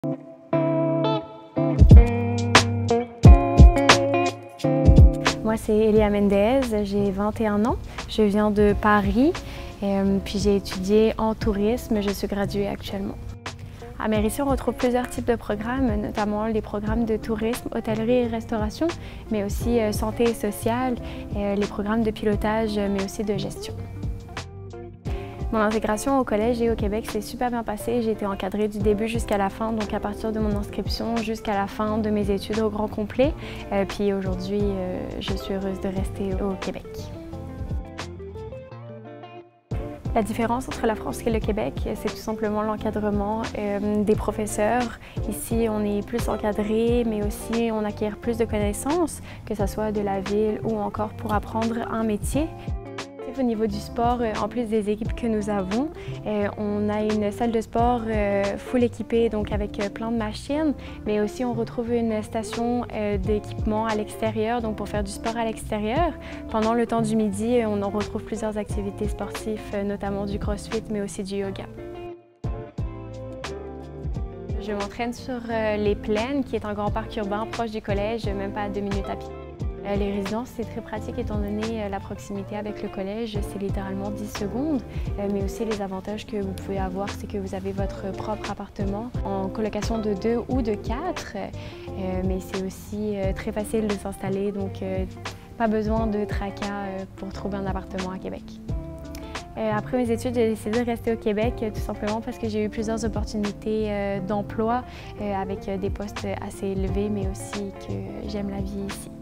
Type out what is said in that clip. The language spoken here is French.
Moi, c'est Elia Mendez, j'ai 21 ans, je viens de Paris, puis j'ai étudié en tourisme, je suis graduée actuellement. À Mérisy, on retrouve plusieurs types de programmes, notamment les programmes de tourisme, hôtellerie et restauration, mais aussi santé et sociale, les programmes de pilotage, mais aussi de gestion. Mon intégration au collège et au Québec s'est super bien passée. J'ai été encadrée du début jusqu'à la fin, donc à partir de mon inscription jusqu'à la fin de mes études au grand complet. Puis aujourd'hui, je suis heureuse de rester au Québec. La différence entre la France et le Québec, c'est tout simplement l'encadrement des professeurs. Ici, on est plus encadré, mais aussi on acquiert plus de connaissances, que ce soit de la ville ou encore pour apprendre un métier. Au niveau du sport, en plus des équipes que nous avons, on a une salle de sport full équipée, donc avec plein de machines, mais aussi on retrouve une station d'équipement à l'extérieur, donc pour faire du sport à l'extérieur. Pendant le temps du midi, on en retrouve plusieurs activités sportives, notamment du crossfit, mais aussi du yoga. Je m'entraîne sur les Plaines, qui est un grand parc urbain proche du collège, même pas à 2 minutes à pied. Les résidences, c'est très pratique étant donné la proximité avec le collège, c'est littéralement 10 secondes. Mais aussi les avantages que vous pouvez avoir, c'est que vous avez votre propre appartement en colocation de 2 ou de 4. Mais c'est aussi très facile de s'installer, donc pas besoin de tracas pour trouver un appartement à Québec. Après mes études, j'ai décidé de rester au Québec tout simplement parce que j'ai eu plusieurs opportunités d'emploi avec des postes assez élevés, mais aussi que j'aime la vie ici.